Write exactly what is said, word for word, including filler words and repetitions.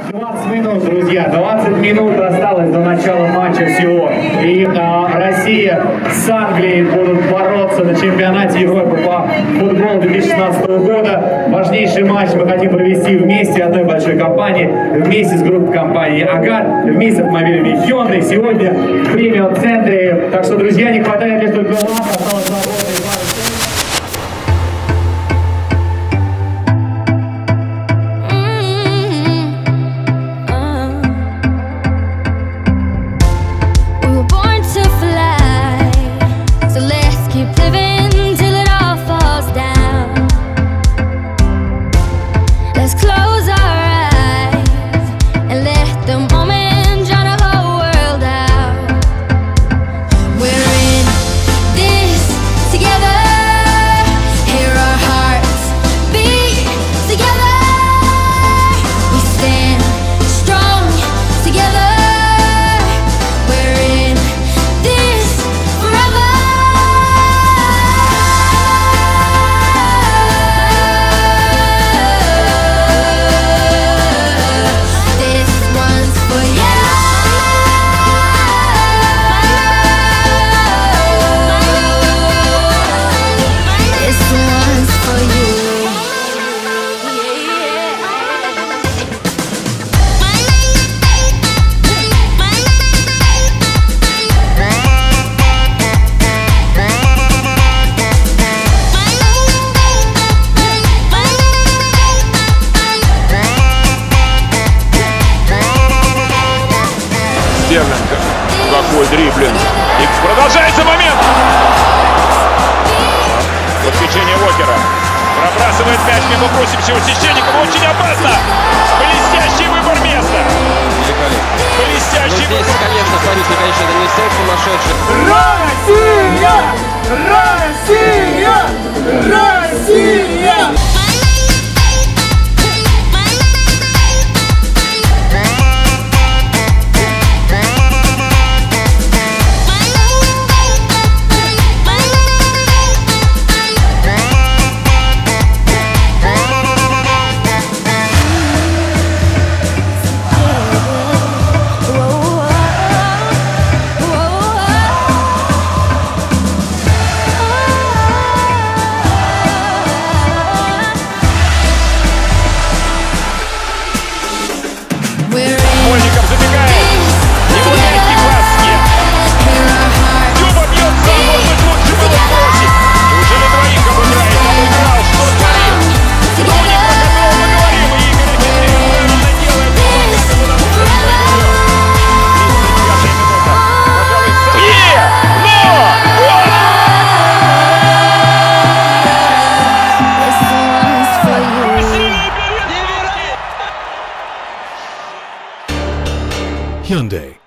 двадцать минут, друзья, двадцать минут осталось до начала матча всего. И а, Россия с Англией будут бороться на чемпионате Европы по футболу две тысячи шестнадцатого года. Важнейший матч мы хотим провести вместе одной большой компании, вместе с группой компании «Агат», вместе с автомобилями Hyundai. Сегодня в премиум-центре. Так что, друзья, не хватает лишь только лап, осталось два года. Какой дриблинг. И продолжается момент. Подключение Уокера. Пробрасывает мяч мимо просящего Сищенникова. Очень опасно. Блестящий выбор места. Великолепно. Блестящий здесь, выбор. конечно, смотрите, конечно, это не секс сумасшедший. Россия! Россия! Россия! Мольников забегает. Его мягкий глаз нет. Дюба бьется, может быть, лучше было бросить. Неужели двоих обыграет? Обыграл, что творит? Ну, не про которого мы говорим. И Игорь Федоров правильно делает. Как ему надо Hyundai.